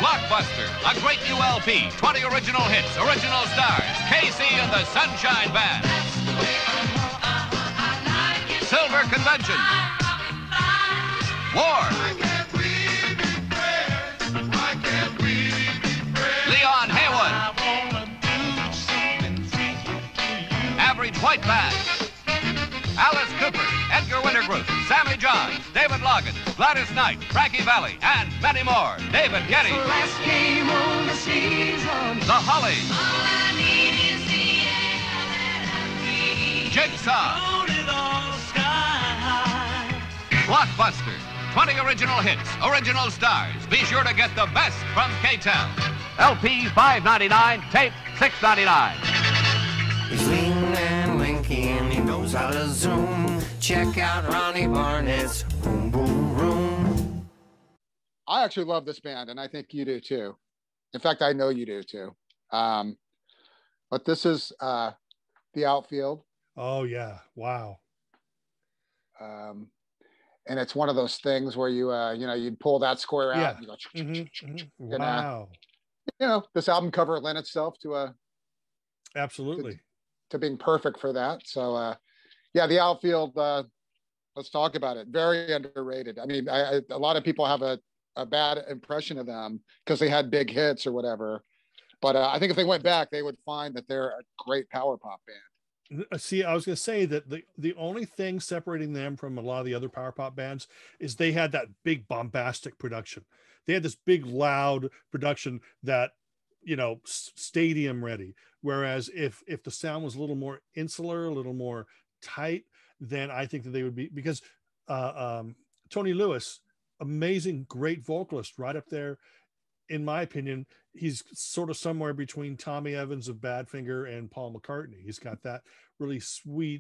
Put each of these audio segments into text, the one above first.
Blockbuster, a great new LP, 20 original hits, original stars, KC and the Sunshine Band. Silver Convention. War. Leon Haywood. Average White Band. Alice Cooper, Edgar Wintergruth, Sammy Johns, David Logan, Gladys Knight, Frankie Valli, and many more. David Geddes. The Hollies. Jigsaw. Blockbuster. 20 original hits, original stars. Be sure to get the best from K-Tel. LP $5.99, tape $6.99. He's lean and lanky and he knows how to zoom. Check out Ronnie Barnett's Boom Boom Room. I actually love this band, and I think you do too. In fact, I know you do too. But this is the Outfield. Oh yeah, wow. And it's one of those things where you you'd pull that square out. Yeah. And you go, Mm-hmm. Wow. This album cover lent itself to Absolutely. to being perfect for that. So the Outfield, let's talk about it. Very underrated. I mean, a lot of people have a bad impression of them because they had big hits or whatever. But I think if they went back, they would find that they're a great power pop band. See, I was going to say that the only thing separating them from a lot of the other power pop bands is they had that big bombastic production. They had this big loud production that, stadium ready. Whereas if the sound was a little more insular, a little more tight, then I think that they would be, because Tony Lewis, amazing, great vocalist, right up there. In my opinion, he's sort of somewhere between Tommy Evans of Badfinger and Paul McCartney. He's got that really sweet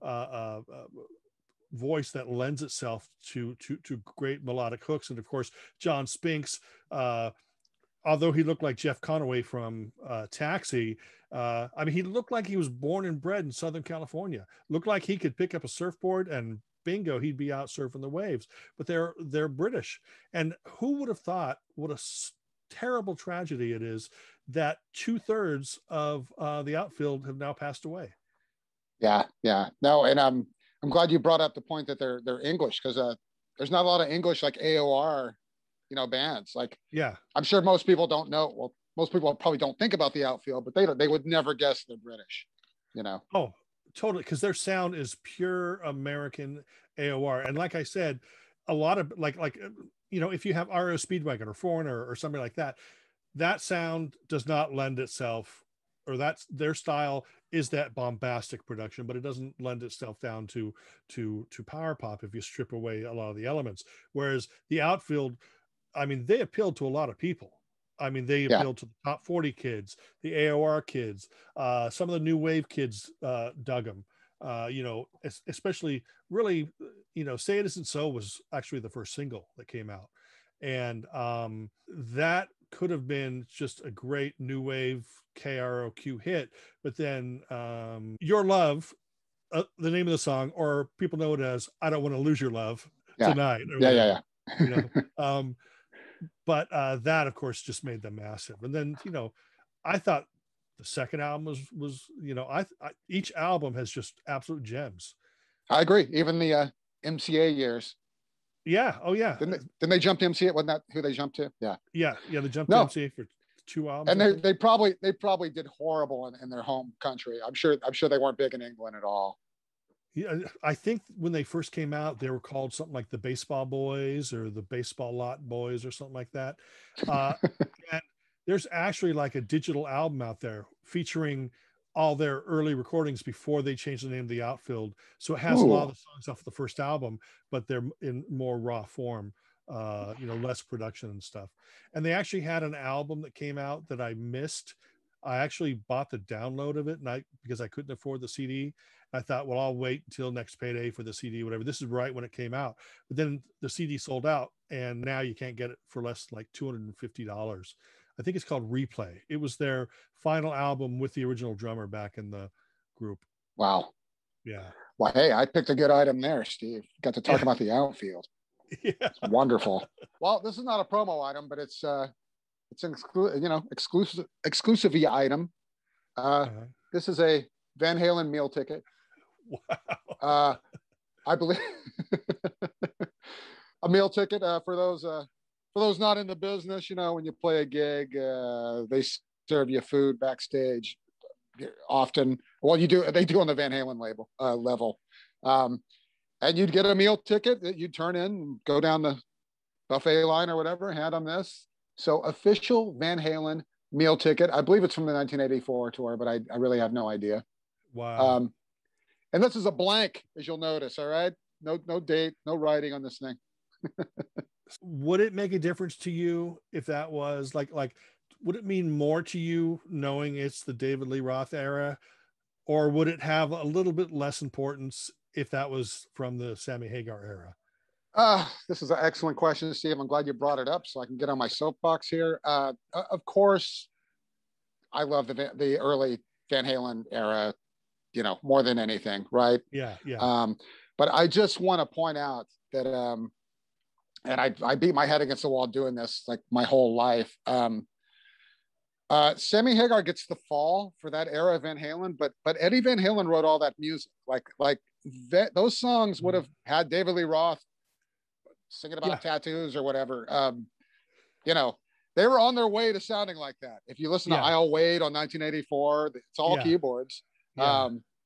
voice that lends itself to great melodic hooks. And of course, John Spinks, although he looked like Jeff Conaway from Taxi, he looked like he was born and bred in Southern California. Looked like he could pick up a surfboard and bingo, he'd be out surfing the waves. But they're British. And who would have thought what a terrible tragedy it is that 2/3 of the Outfield have now passed away. Yeah. No, and I'm glad you brought up the point that they're English, because there's not a lot of English like AOR, bands. Like, yeah, I'm sure most people don't know. Well, most people probably don't think about the Outfield, but they would never guess they're British. Oh, totally, because their sound is pure American AOR, and like I said, a lot of like if you have RO Speedwagon or Foreigner or something like that, that sound does not lend itself, or that's their style is that bombastic production, but it doesn't lend itself down to power pop if you strip away a lot of the elements. Whereas the Outfield, they appealed to a lot of people. They appealed to the top 40 kids, the AOR kids, some of the new wave kids dug them. Especially really, Say It Isn't So was actually the first single that came out. And that could have been just a great new wave KROQ hit. But then Your Love, the name of the song, or people know it as I Don't Want to Lose Your Love Tonight. Yeah. But that, of course, just made them massive. And then, I thought the second album was each album has just absolute gems. I agree. Even the MCA years. Yeah. Oh yeah. Didn't they jump to MCA? Wasn't that who they jumped to? Yeah. They jumped to MCA for 2 albums. And they probably did horrible in their home country. I'm sure they weren't big in England at all. Yeah, I think when they first came out, they were called something like the Baseball Boys or the Baseball Lot Boys or something like that. And there's actually like a digital album out there featuring all their early recordings before they changed the name of the Outfield. So it has a lot of the songs off the first album, but they're in more raw form, less production and stuff. And they actually had an album that came out that I missed. I actually bought the download of it because I couldn't afford the CD. I thought, well, I'll wait until next payday for the CD, whatever. This is right when it came out. But then the CD sold out, and now you can't get it for less than like $250. I think it's called Replay. It was their final album with the original drummer back in the group. Wow. Yeah. Well, hey, I picked a good item there, Steve. Got to talk about the Outfield. Yeah. It's wonderful. Well, this is not a promo item, but it's It's an exclusive item. This is a Van Halen meal ticket. Wow. I believe a meal ticket for those not in the business. When you play a gig, they serve you food backstage often. Well, they do on the Van Halen level. And you'd get a meal ticket that you'd turn in and go down the buffet line or whatever, hand them this. So official Van Halen meal ticket. I believe it's from the 1984 tour, but I really have no idea. Wow. And this is a blank, as you'll notice. All right. No date, no writing on this thing. Would it make a difference to you if that was like, would it mean more to you knowing it's the David Lee Roth era, or would it have a little bit less importance if that was from the Sammy Hagar era? This is an excellent question, Steve. I'm glad you brought it up so I can get on my soapbox here. Of course, I love the early Van Halen era, more than anything, right? Yeah. But I just want to point out that, and I beat my head against the wall doing this like my whole life. Sammy Hagar gets the fall for that era of Van Halen, but Eddie Van Halen wrote all that music. Those songs would have had David Lee Roth singing about tattoos or whatever. They were on their way to sounding like that. If you listen to I'll Wait on 1984, it's all keyboards. Yeah.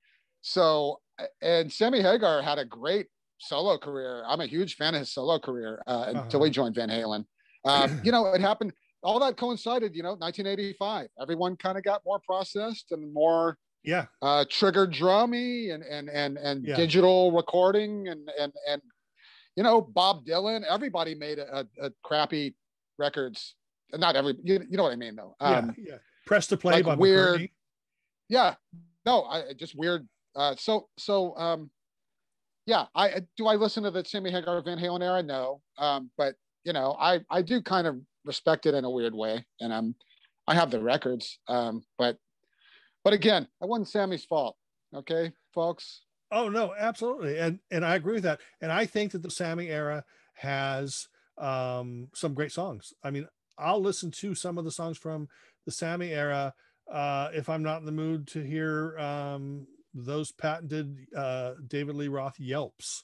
And Sammy Hagar had a great solo career. I'm a huge fan of his solo career until he joined Van Halen. It happened. All that coincided, 1985. Everyone kind of got more processed and more triggered drummy and digital recording and Bob Dylan. Everybody made a crappy records. Not every, you know what I mean though. Press to play by weird. McCartney. Yeah, no, just weird. I listen to the Sammy Hagar Van Halen era? No, but I do kind of respect it in a weird way, and I have the records, but again, that wasn't Sammy's fault. Okay, folks. Oh no, absolutely, and I agree with that, and I think that the Sammy era has some great songs. I mean, I'll listen to some of the songs from the Sammy era if I'm not in the mood to hear those patented David Lee Roth yelps.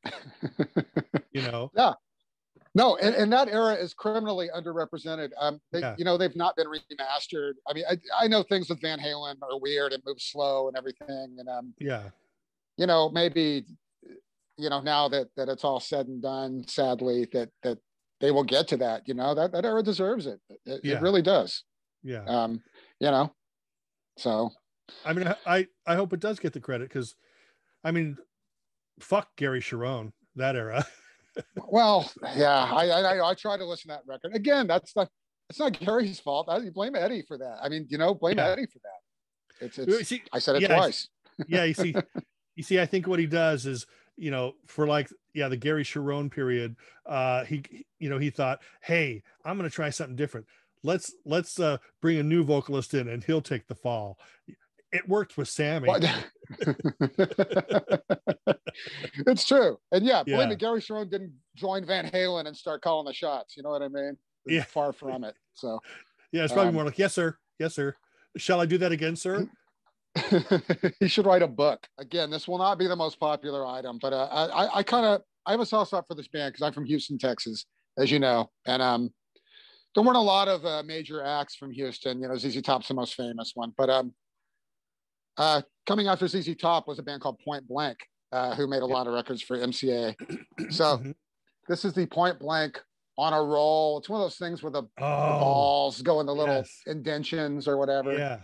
Yeah. No, and that era is criminally underrepresented. They've not been remastered. I mean, I know things with Van Halen are weird and move slow and everything. And maybe now that it's all said and done, sadly, that they will get to that. That era deserves it. It really does. Yeah. So. I mean, I hope it does get the credit because, I mean, fuck Gary Sharon, that era. Well, yeah, I try to listen to that record again. It's not Gary's fault. You blame Eddie for that. I mean, blame Eddie for that. I said it twice. You see, I think what he does is, for the Gary Sharon period, he thought, hey, I'm going to try something different. Let's bring a new vocalist in and he'll take the fall. It worked with Sammy. It's true. And believe me, Gary Sharon didn't join Van Halen and start calling the shots. You know what I mean? Far from it. So it's probably more like, yes, sir. Yes, sir. Shall I do that again, sir? He should write a book. Again, this will not be the most popular item, but I have a soft spot for this band because I'm from Houston, Texas, as you know. And there weren't a lot of major acts from Houston. ZZ Top's the most famous one. But coming after ZZ Top was a band called Point Blank, who made a lot of records for MCA. So this is the Point Blank on a roll. It's one of those things where the balls go in the little indentions or whatever.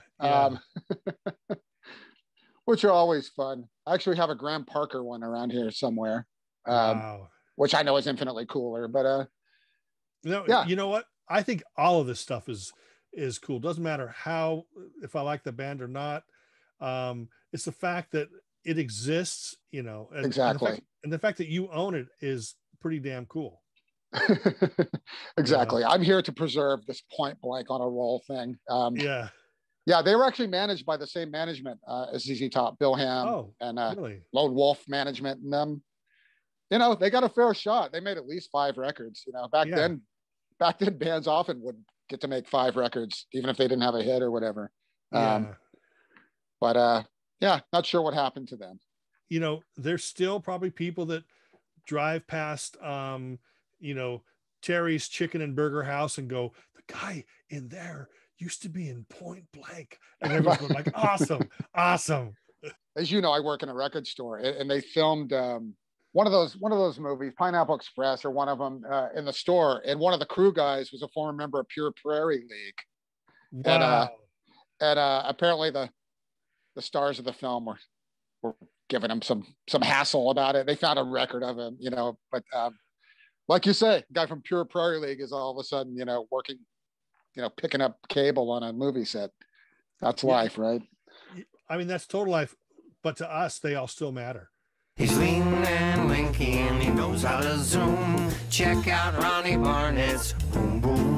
Which are always fun. I actually have a Graham Parker one around here somewhere, which I know is infinitely cooler. But you know what? I think all of this stuff is cool. Doesn't matter if I like the band or not. It's the fact that it exists, exactly. And the fact that you own it is pretty damn cool. Exactly. I'm here to preserve this Point Blank on a roll thing. They were actually managed by the same management as ZZ Top, Bill Ham and really? Lone Wolf management. And they got a fair shot. They made at least 5 records. Back then, back then bands often would get to make 5 records, even if they didn't have a hit or whatever. But yeah, not sure what happened to them. You know, there's still probably people that drive past, you know, Terry's Chicken and Burger House and go, the guy in there used to be in Point Blank. And everyone's going like, awesome, awesome. As you know, I work in a record store, and they filmed one of those movies, Pineapple Express, or one of them in the store. And one of the crew guys was a former member of Pure Prairie League. Wow. And apparently the stars of the film were giving him some hassle about it. They found a record of him, you know, but like you say, guy from Pure Prairie League is all of a sudden, you know, working, you know, picking up cable on a movie set. That's life, right? I mean, that's total life, but to us, they all still matter. He's lean and lanky and he knows how to zoom. Check out Ronnie Barnett's. Boom, boom.